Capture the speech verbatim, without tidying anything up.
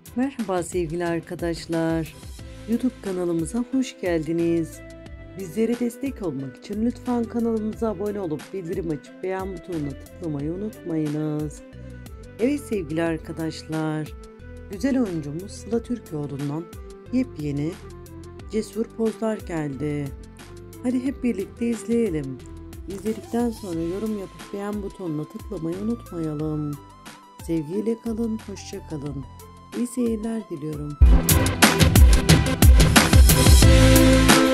Merhaba sevgili arkadaşlar. YouTube kanalımıza hoş geldiniz. Bizlere destek olmak için lütfen kanalımıza abone olup bildirim açıp beğen butonuna tıklamayı unutmayınız. Evet sevgili arkadaşlar, güzel oyuncumuz Sıla Türkoğlu'ndan yepyeni cesur pozlar geldi. Hadi hep birlikte izleyelim. İzledikten sonra yorum yapıp beğen butonuna tıklamayı unutmayalım. Sevgiyle kalın, hoşça kalın. İyi seyirler diliyorum.